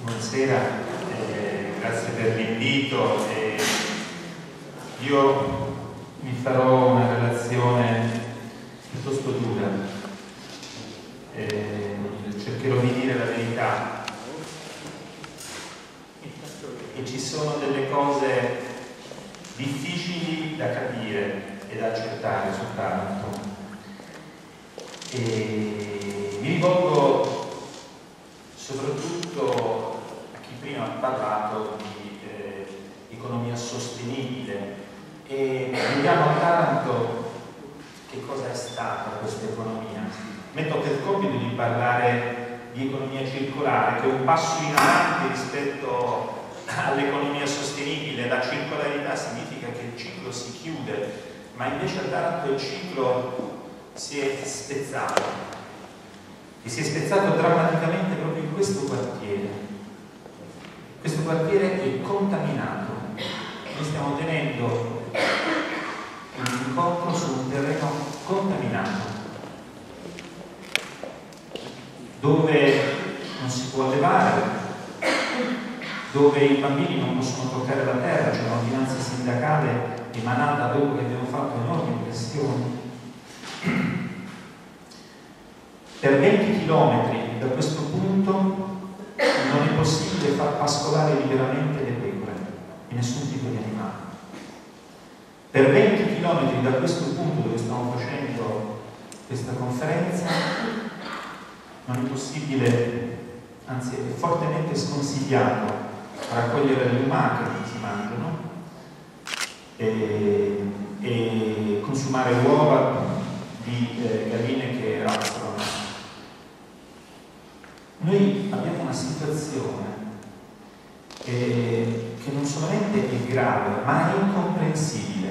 Buonasera, grazie per l'invito. Io vi farò una relazione piuttosto dura, cercherò di dire la verità e ci sono delle cose difficili da capire e da accettare soltanto. E mi rivolgo soprattutto a chi prima ha parlato di economia sostenibile e vediamo a Taranto che cosa è stata questa economia. Metto per compito di parlare di economia circolare, che è un passo in avanti rispetto all'economia sostenibile. La circolarità significa che il ciclo si chiude, ma invece a Taranto il ciclo si è spezzato. E si è spezzato drammaticamente proprio in questo quartiere. Questo quartiere è contaminato. Noi stiamo tenendo un incontro su un terreno contaminato, dove non si può allevare, dove i bambini non possono toccare la terra. C'è un'ordinanza sindacale emanata dopo che abbiamo fatto enormi pressioni. Per 20 km da questo punto non è possibile far pascolare liberamente le pecore e nessun tipo di animale. Per 20 km da questo punto dove stiamo facendo questa conferenza non è possibile, anzi è fortemente sconsigliato, raccogliere le lumache che si mangiano e consumare uova di galline che razzolano. Noi abbiamo una situazione che non solamente è grave, ma è incomprensibile.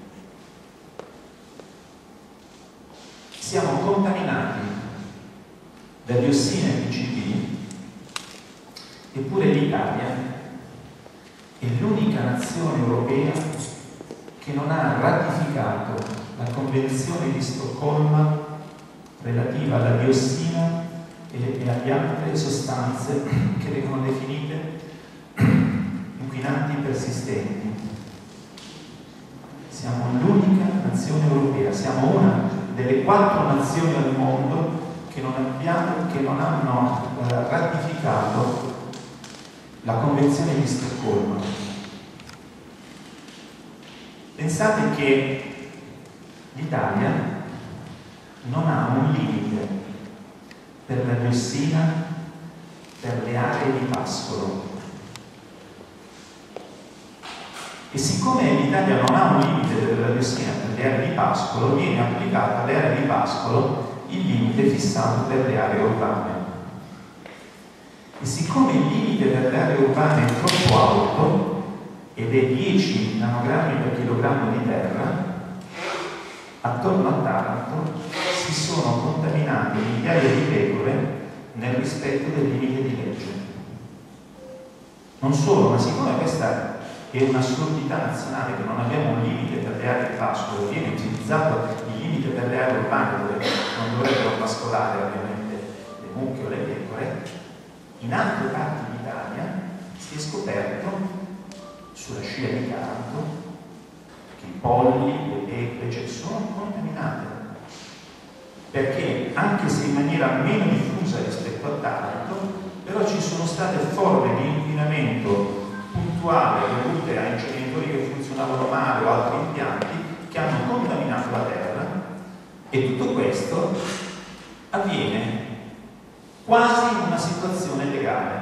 Siamo contaminati da diossina e PCB, eppure l'Italia è l'unica nazione europea che non ha ratificato la Convenzione di Stoccolma relativa alla diossina e alle altre sostanze che vengono definite inquinanti persistenti. Siamo l'unica nazione europea, siamo una delle 4 nazioni al mondo che non hanno ratificato la Convenzione di Stoccolma. Pensate che l'Italia non ha un limite per la diossina per le aree di pascolo. E siccome l'Italia non ha un limite per la diossina per le aree di pascolo, viene applicato alle aree di pascolo il limite fissato per le aree urbane. E siccome il limite per le aree urbane è troppo alto ed è 10 nanogrammi per chilogrammo di terra, attorno a Taranto si sono contaminate migliaia di pecore nel rispetto del limite di legge. Non solo, ma siccome questa è un'assurdità nazionale, che non abbiamo un limite per le aree di pascolo, viene utilizzato il limite per le aree urbane dove non dovrebbero pascolare ovviamente le mucche o le pecore, in altre parti d'Italia si è scoperto, sulla scia di Taranto, che i polli, le pecore sono contaminate. Perché anche se in maniera meno diffusa rispetto a Taranto, però ci sono state forme di inquinamento puntuale dovute a inceneritori che funzionavano male o altri impianti che hanno contaminato la terra, e tutto questo avviene quasi in una situazione legale.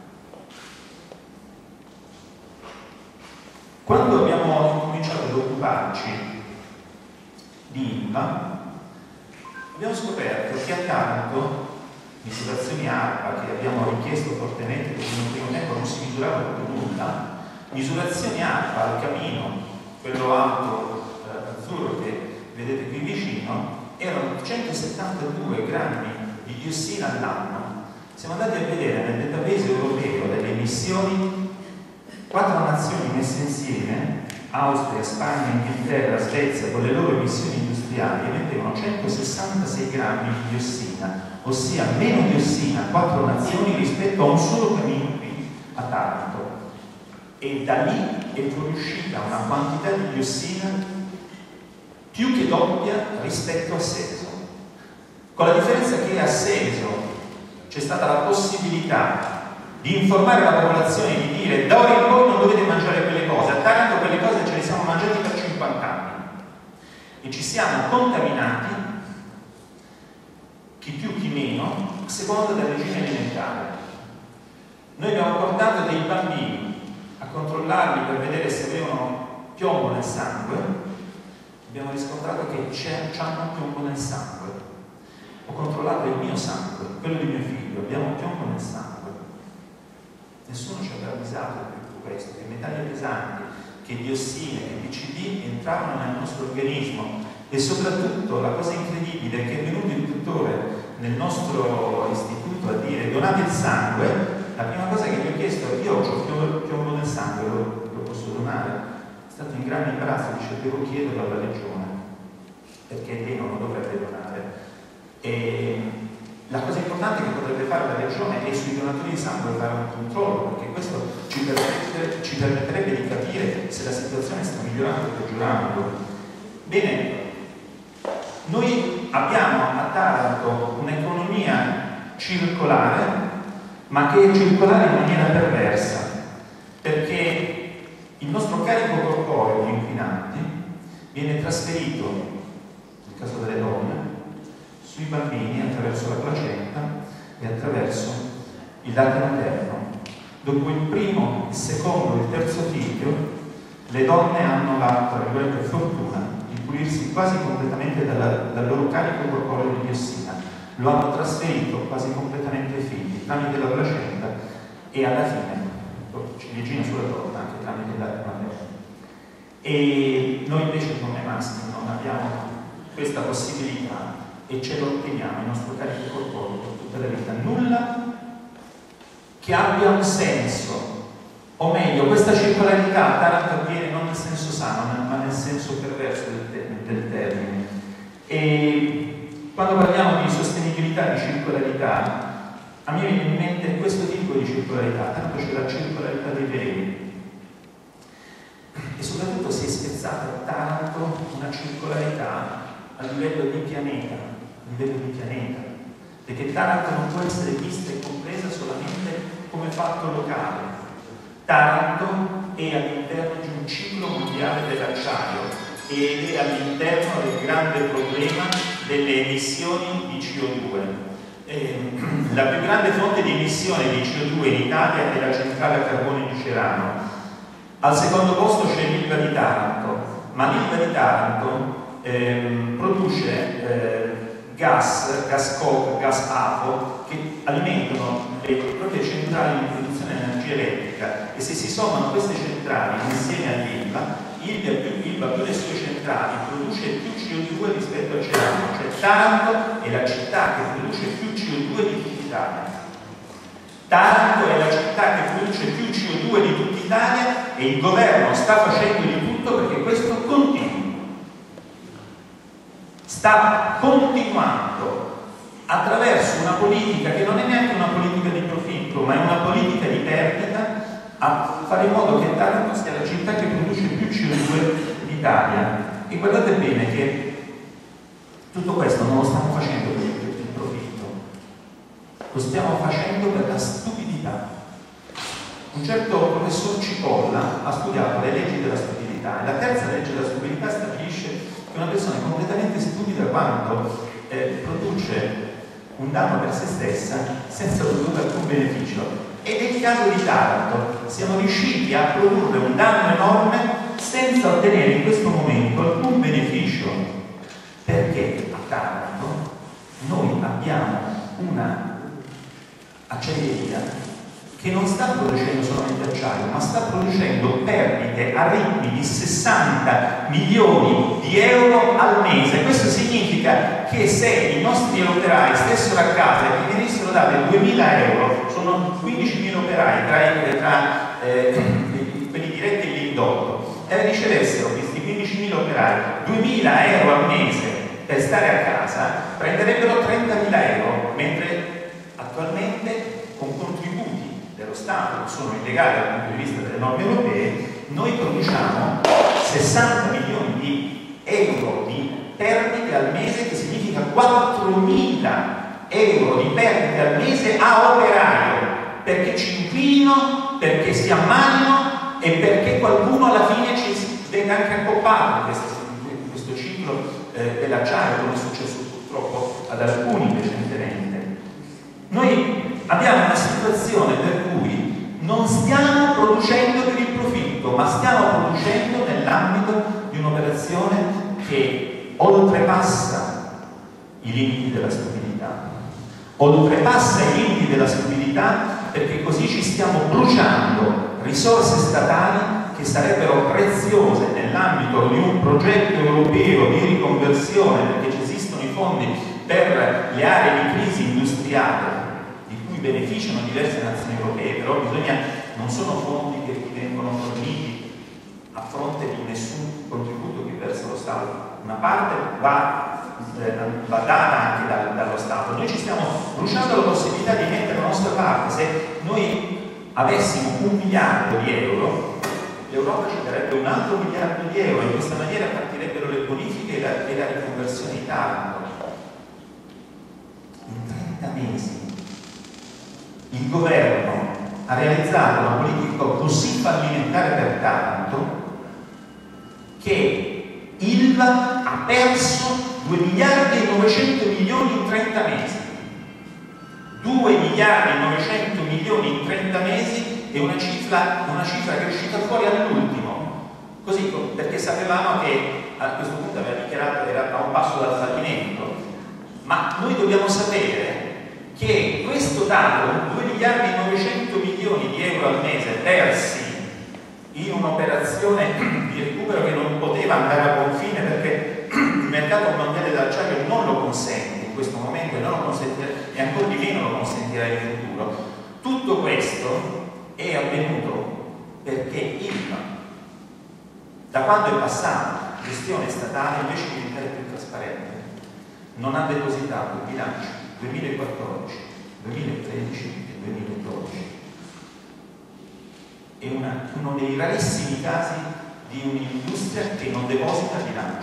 Quando abbiamo cominciato ad occuparci di ILVA, abbiamo scoperto che a Taranto misurazioni ARPA, che abbiamo richiesto fortemente perché in un primo tempo non si misurava proprio nulla, misurazioni ARPA al camino, quello alto azzurro che vedete qui vicino, erano 172 grammi di diossina all'anno. Siamo andati a vedere nel database europeo delle emissioni 4 nazioni messe insieme, Austria, Spagna, Inghilterra, Svezia, con le loro emissioni industriali, emettevano 166 grammi di diossina, ossia meno diossina 4 nazioni rispetto a un solo camino qui. a Taranto, e da lì è fuoriuscita una quantità di diossina più che doppia rispetto a Seveso, con la differenza che a Seveso c'è stata la possibilità di informare la popolazione, di dire da ora in poi non dovete mangiare quelle cose. A Taranto quelle cose ce le siamo mangiate per 50 anni e ci siamo contaminati, chi più chi meno, a seconda del regime alimentare. Noi abbiamo portato dei bambini a controllarli per vedere se avevano piombo nel sangue, abbiamo riscontrato che c'hanno piombo nel sangue. Ho controllato il mio sangue, quello di mio figlio, abbiamo piombo nel sangue. Nessuno ci aveva avvisato di tutto questo, che metalli pesanti, che diossine, che PCB entravano nel nostro organismo. E soprattutto la cosa incredibile è che è venuto il dottore nel nostro istituto a dire donate il sangue. La prima cosa che gli ho chiesto, io ho piombo nel sangue, lo posso donare? È stato in grande imbarazzo, dice devo chiederlo alla regione perché lei non lo dovrebbe donare. E la cosa importante che potrebbe fare la regione è sui donatori di sangue fare un controllo, perché questo ci permetterebbe di capire se la situazione sta migliorando o peggiorando. Bene, noi abbiamo a Taranto un'economia circolare, ma che è circolare in maniera perversa, perché il nostro carico corporeo di inquinanti viene trasferito, nel caso delle donne, sui bambini attraverso la placenta e attraverso il latte materno. Dopo il primo, il secondo e il terzo figlio, le donne hanno la, tra virgolette, fortuna di pulirsi quasi completamente dal loro carico corporeo di diossina. Lo hanno trasferito quasi completamente ai figli tramite la placenta e alla fine ciliegina sulla torta anche tramite il latte materno. E noi invece come maschi non abbiamo questa possibilità e ce lo otteniamo il nostro carico corporeo per tutta la vita. Nulla che abbia un senso, o meglio, questa circolarità a Taranto avviene non nel senso sano, ma nel senso perverso del termine. E quando parliamo di sostenibilità, di circolarità, a me viene in mente questo tipo di circolarità. Tanto c'è la circolarità dei veleni e soprattutto si è spezzata a Taranto una circolarità a livello di pianeta, perché Taranto non può essere vista e compresa solamente come fatto locale. Taranto è all'interno di un ciclo mondiale dell'acciaio ed è all'interno del grande problema delle emissioni di CO2. La più grande fonte di emissione di CO2 in Italia è la centrale a carbone di Cerano. Al secondo posto c'è l'Ilva di Taranto, ma l'Ilva di Taranto produce gas coke, gas AFO, che alimentano le proprie centrali di produzione di energia elettrica, e se si sommano queste centrali insieme all'Ilva, Ilva più le sue centrali produce più CO2 rispetto a Cerano, cioè Taranto è la città che produce più CO2 di tutta Italia. Taranto è la città che produce più CO2 di tutta Italia e il governo sta facendo di tutto perché questo continui. Sta continuando attraverso una politica che non è neanche una politica di profitto, ma è una politica di perdita, a fare in modo che Taranto sia la città che produce più CO2 d'Italia. E guardate bene che tutto questo non lo stiamo facendo per il profitto, lo stiamo facendo per la stupidità. Un certo professor Cipolla ha studiato le leggi della stupidità e la terza legge della stupidità stabilisce che una persona è completamente stupida quando produce un danno per se stessa senza produrre alcun beneficio. Ed è il caso di Taranto. Siamo riusciti a produrre un danno enorme senza ottenere in questo momento alcun beneficio, perché a Taranto noi abbiamo una acciaieria che non sta producendo solamente acciaio, ma sta producendo perdite a ritmi di 60 milioni di euro al mese. Questo significa che se i nostri operai stessero a casa e gli venissero date 2.000 euro, sono 15.000 operai tra quelli diretti e l'indotto, e ricevessero questi 15.000 operai 2.000 euro al mese per stare a casa, prenderebbero 30.000 euro, mentre attualmente con contributi dello Stato Stato, sono illegali dal punto di vista delle norme europee, noi produciamo 60 milioni di euro di perdite al mese, che significa 4.000 euro di perdite al mese a operaio, perché ci inquinino, perché si ammalino e perché qualcuno alla fine ci venga anche accoppato in questo ciclo dell'acciaio, come è successo purtroppo ad alcuni recentemente. Noi abbiamo una situazione per cui non stiamo producendo per il profitto, ma stiamo producendo nell'ambito di un'operazione che oltrepassa i limiti della stupidità. Oltrepassa i limiti della stupidità perché così ci stiamo bruciando risorse statali che sarebbero preziose nell'ambito di un progetto europeo di riconversione, perché ci esistono i fondi per le aree di crisi industriale di cui beneficiano diverse nazioni europee, però non sono fondi che vengono forniti a fronte di nessun contributo che versa lo Stato. Una parte va data anche dallo Stato. Noi ci stiamo bruciando la possibilità di mettere la nostra parte. Se noi avessimo 1 miliardo di euro, l'Europa ci darebbe un altro 1 miliardo di euro, in questa maniera partirebbero le bonifiche e la riconversione di Taranto. In 30 mesi il governo ha realizzato una politica così fallimentare per Taranto che Ilva ha perso 2 miliardi e 900 milioni in 30 mesi. 2 miliardi e 900 milioni in 30 mesi è una cifra che è uscita fuori all'ultimo, così, perché sapevamo che a questo punto aveva dichiarato che era a un passo dal fallimento. Ma noi dobbiamo sapere che questo dato, 2 miliardi e 900 milioni di euro al mese persi in un'operazione di recupero che non poteva andare a buon fine perché il mercato mondiale dell'acciaio non lo consente in questo momento e non lo consentirà, e ancora di meno lo consentirà in futuro. Tutto questo è avvenuto perché Ilva, da quando è passata gestione statale, invece di diventare più trasparente, non ha depositato il bilancio 2014, 2013 e 2012. È uno dei rarissimi casi di un'industria che non deposita bilancio.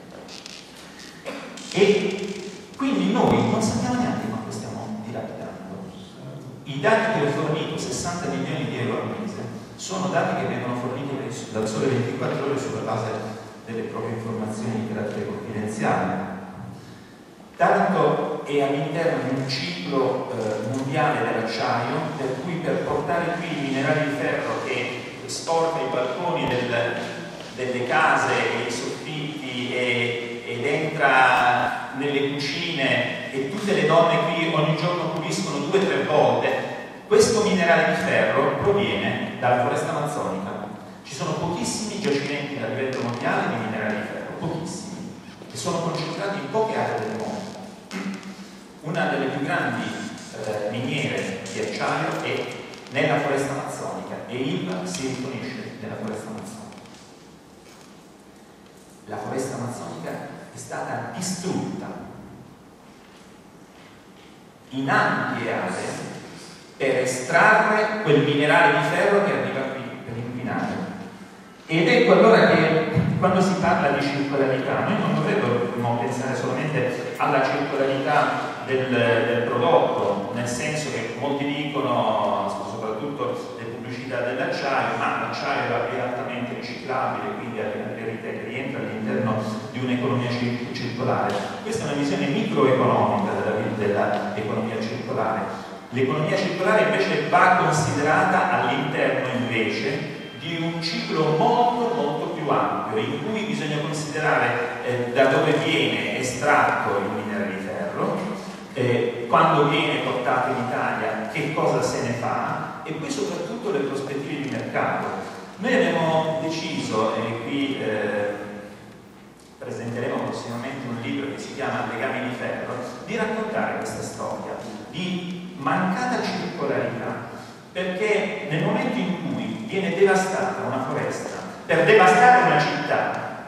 E quindi noi non sappiamo neanche quanto stiamo dilapidando. I dati che ho fornito, 60 milioni di euro al mese, sono dati che vengono forniti dal Sole 24 Ore sulla base delle proprie informazioni di carattere confidenziale. Taranto è all'interno di un ciclo mondiale dell'acciaio, per cui per portare qui i minerali di ferro che sporca i balconi delle case e i soffitti ed entra nelle cucine, e tutte le donne qui ogni giorno puliscono 2 o 3 volte, questo minerale di ferro proviene dalla foresta amazzonica. Ci sono pochissimi giacimenti a livello mondiale di minerali di ferro, pochissimi, che sono concentrati in poche aree del mondo. Una delle più grandi miniere di acciaio è nella foresta amazzonica e Ilva si riconosce nella foresta amazzonica. La foresta amazzonica è stata distrutta in ampie aree per estrarre quel minerale di ferro che arriva qui per inquinare. Ed ecco allora che quando si parla di circolarità noi non dovremmo pensare solamente alla circolarità del prodotto, nel senso che molti dicono, soprattutto le pubblicità dell'acciaio, ma l'acciaio è altamente riciclabile, quindi rientra all'interno di un'economia circolare. Questa è una visione microeconomica dell'economia circolare. L'economia circolare invece va considerata all'interno invece di un ciclo molto molto più ampio, in cui bisogna considerare da dove viene estratto il minerale di ferro, quando viene portato in Italia, che cosa se ne fa, e poi soprattutto le prospettive di mercato. Noi abbiamo deciso, e qui presenteremo prossimamente un libro che si chiama Legami di ferro, di raccontare questa storia di mancata circolarità, perché nel momento in cui viene devastata una foresta per devastare una città,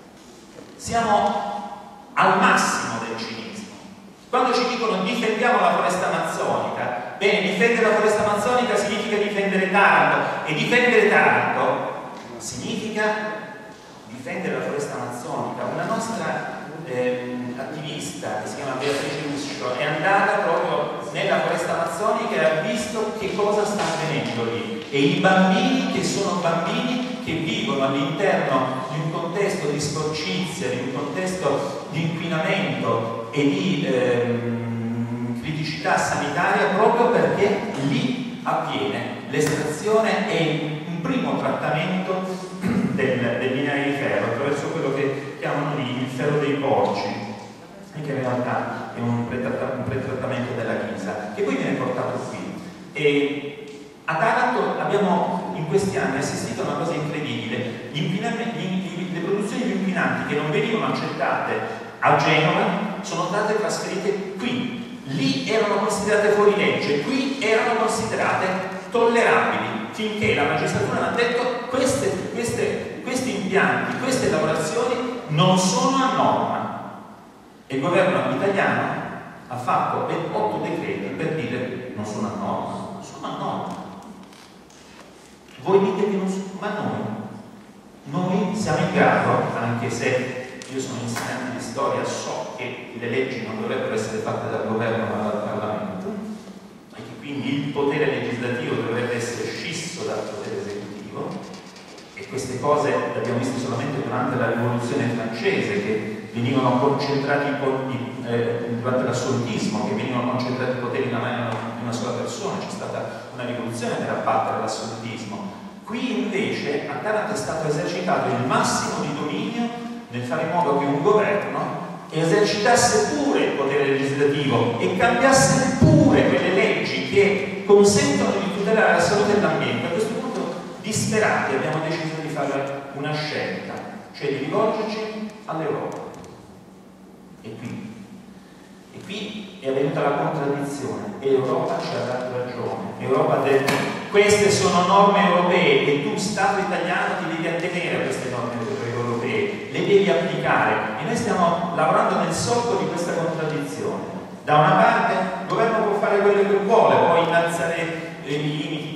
siamo al massimo del cinismo. Quando ci dicono difendiamo la foresta amazzonica, bene, difendere la foresta amazzonica significa difendere difendere Taranto. E difendere Taranto significa difendere la foresta amazzonica. Una nostra attivista che si chiama Beatrice Ruscio è andata proprio nella foresta amazzonica e ha visto che cosa sta avvenendo lì, e i bambini, che sono bambini che vivono all'interno di un contesto di sporcizia, di un contesto di inquinamento e di criticità sanitaria, proprio perché lì avviene l'estrazione e un primo trattamento del minerai di ferro attraverso quello che chiamano lì il ferro dei porci, e che in realtà è un pretrattamento della ghisa, che poi viene portato qui. E a Taranto abbiamo in questi anni assistito a una cosa incredibile: le produzioni di inquinanti che non venivano accettate a Genova sono state trasferite qui. Lì erano considerate fuori legge, qui erano considerate tollerabili, finché la magistratura ha detto questi impianti, queste lavorazioni non sono a norma, e il governo italiano ha fatto 8 decreti per dire non sono a norma, sono a norma. Voi dite che non sono, ma noi siamo in grado, anche se io sono insegnante di storia, so che le leggi non dovrebbero essere fatte dal governo ma dal Parlamento, e che quindi il potere legislativo dovrebbe essere scisso dal potere esecutivo. E queste cose le abbiamo viste solamente durante la rivoluzione francese, che venivano concentrati durante l'assolutismo, che venivano concentrati i poteri nella mano di una sola persona. C'è stata una rivoluzione per abbattere l'assolutismo. Qui invece a Taranto è stato esercitato il massimo di dominio nel fare in modo che un governo esercitasse pure il potere legislativo e cambiasse pure quelle leggi che consentono di tutelare la salute e l'ambiente. A questo punto, disperati, abbiamo deciso di fare una scelta, cioè di rivolgerci all'Europa. E qui è avvenuta la contraddizione, e l'Europa ci ha dato ragione. L'Europa ha detto: queste sono norme europee e tu, Stato italiano, ti devi attenere a queste norme europee, le devi applicare. E noi stiamo lavorando nel solco di questa contraddizione. Da una parte il governo può fare quello che vuole, può innalzare i limiti,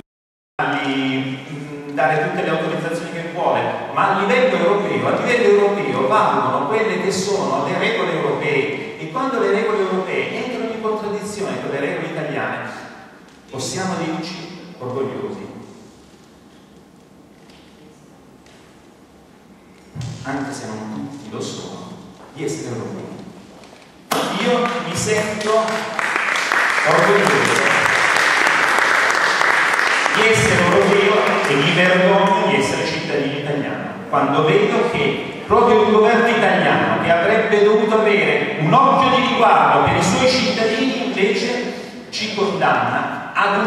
dare tutte le autorizzazioni che vuole, ma a livello europeo valgono quelle che sono le regole europee, e quando le regole europee entrano in contraddizione con le regole italiane possiamo dirci orgogliosi, anche se non tutti lo sono, di essere europei. Io mi sento orgoglioso di essere europeo e mi vergogno di essere cittadino italiano, quando vedo che proprio il governo italiano, che avrebbe dovuto avere un occhio di riguardo per i suoi cittadini, invece ci condanna ad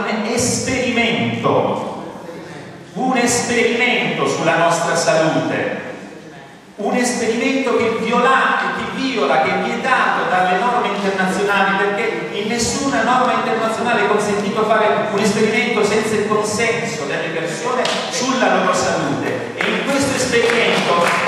un esperimento sulla nostra salute, un esperimento che viola, che è vietato dalle norme internazionali, perché in nessuna norma internazionale è consentito fare un esperimento senza il consenso delle persone sulla loro salute. E in questo esperimento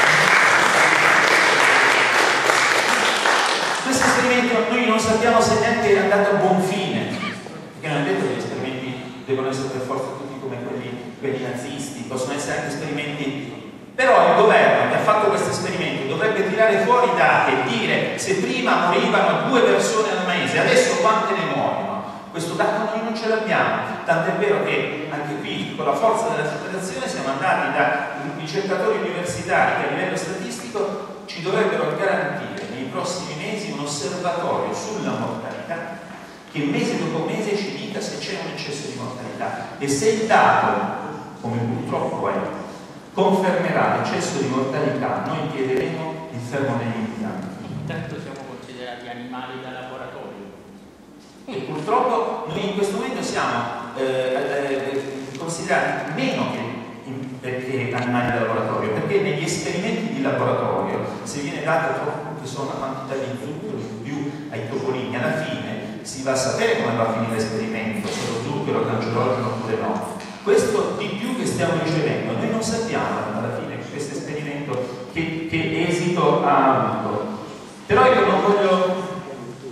noi non sappiamo se neanche è andato a buon fine, perché non è detto che gli esperimenti devono essere per forza tutti come quelli nazisti, possono essere anche esperimenti. Però il governo che ha fatto questo esperimento dovrebbe tirare fuori i dati e dire: se prima morivano 2 persone al mese, adesso quante ne muoiono? Questo dato noi non ce l'abbiamo, tant'è vero che anche qui, con la forza della federazione, siamo andati da ricercatori universitari che a livello statistico ci dovrebbero garantire nei prossimi mesi un osservatorio sulla mortalità che mese dopo mese ci dica se c'è un eccesso di mortalità, e se il dato, come purtroppo è, confermerà l'eccesso di mortalità, noi chiederemo il fermo negli impianti. Intanto siamo considerati animali da laboratorio. E purtroppo noi in questo momento siamo considerati meno che animali da laboratorio, perché negli esperimenti di laboratorio, se viene data che sono una quantità di zucchero in più ai topolini, alla fine si va a sapere come va a finire l'esperimento, se lo zucchero, cancerogeno oppure no. Questo di più che stiamo ricevendo, noi non sappiamo alla fine questo esperimento che esito ha avuto. Però io non voglio,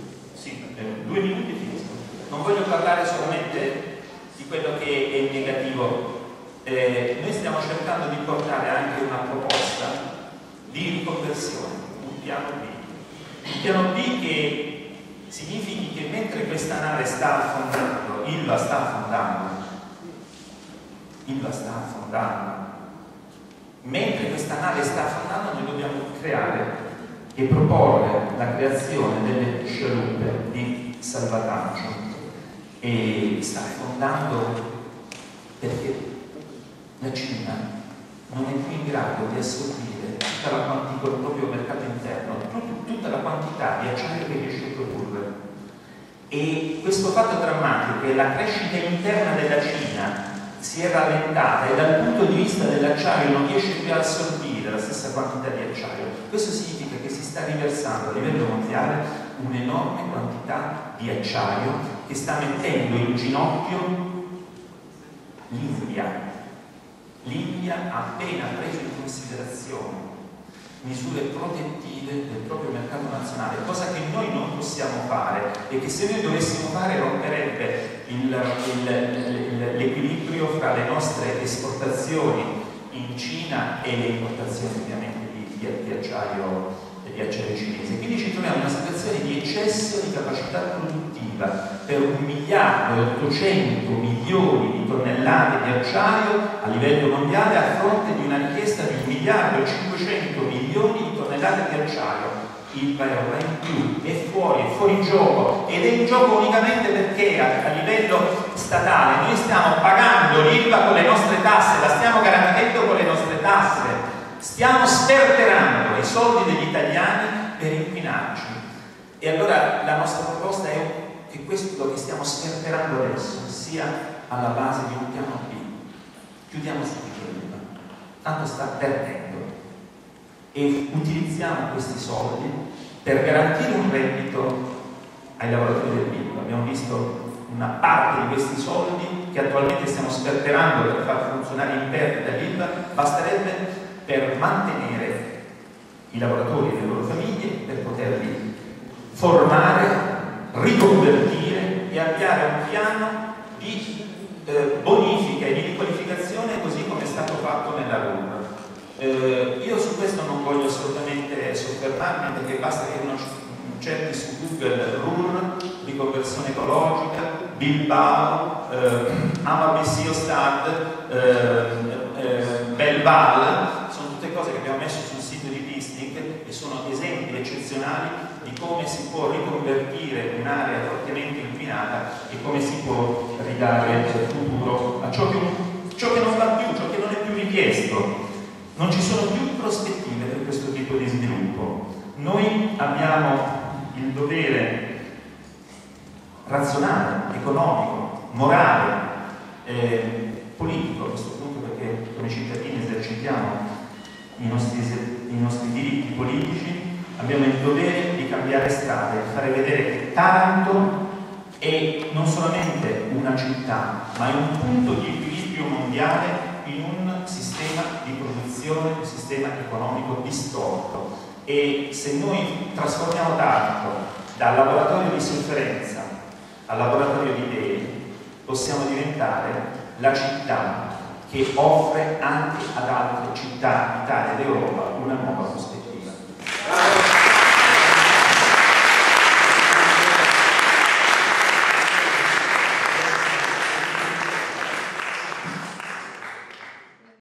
2 minuti finisco, non voglio parlare solamente di quello che è negativo mentre questa nave sta affondando, Ilva sta affondando, mentre questa nave sta affondando noi dobbiamo creare e proporre la creazione delle scialuppe di salvataggio. E sta affondando perché la Cina non è più in grado di assorbire tutta la quantità del proprio mercato interno, tutta la quantità di acciaio che riesce a produrre. E questo fatto drammatico che la crescita interna della Cina si è rallentata e dal punto di vista dell'acciaio non riesce più a assorbire la stessa quantità di acciaio, questo significa che si sta riversando a livello mondiale un'enorme quantità di acciaio che sta mettendo in ginocchio l'India. L'India ha appena preso in considerazione misure protettive del proprio mercato nazionale, cosa che noi non possiamo fare e che se noi dovessimo fare romperebbe l'equilibrio fra le nostre esportazioni in Cina e le importazioni ovviamente di acciaio cinese. Quindi ci troviamo in una situazione di eccesso di capacità produttiva per 1.800 milioni di tonnellate di acciaio a livello mondiale a fronte di una richiesta di 1.500 milioni di tonnellate di acciaio. Ilva Europa in più è fuori gioco, ed è in gioco unicamente perché a livello statale noi stiamo pagando l'Ilva con le nostre tasse, la stiamo garantendo con le nostre tasse, stiamo sperperando i soldi degli italiani per inquinarci. E allora la nostra proposta è che questo che stiamo sperperando adesso sia alla base di un piano B. Chiudiamo subito l'Ilva, tanto sta perdendo, e utilizziamo questi soldi per garantire un reddito ai lavoratori dell'Ilva. Abbiamo visto una parte di questi soldi che attualmente stiamo sperperando per far funzionare in perdita l'Ilva, basterebbe per mantenere i lavoratori e le loro famiglie, per poterli formare, riconvertire e avviare un piano di bonifica e di riqualificazione, così come è stato fatto nella RUR. Io su questo non voglio assolutamente soffermarmi, perché basta che uno cerchi su Google RUR, riconversione ecologica, Bilbao, Amabissio-Stad, Belval, sono tutte cose che abbiamo messo sul sito di Pistink e sono esempi eccezionali di come si può riconvertire un'area fortemente inquinata e come si può ridare futuro a ciò che non va più, ciò che non è più richiesto. Non ci sono più prospettive per questo tipo di sviluppo. Noi abbiamo il dovere razionale, economico, morale, politico a questo punto, perché come cittadini esercitiamo i nostri diritti politici, abbiamo il dovere di cambiare strada e fare vedere che Taranto è non solamente una città, ma è un punto di equilibrio mondiale in un sistema di produzione, un sistema economico distorto. E se noi trasformiamo Taranto dal laboratorio di sofferenza al laboratorio di idee, possiamo diventare la città che offre anche ad altre città d'Italia ed Europa una nuova prospettiva.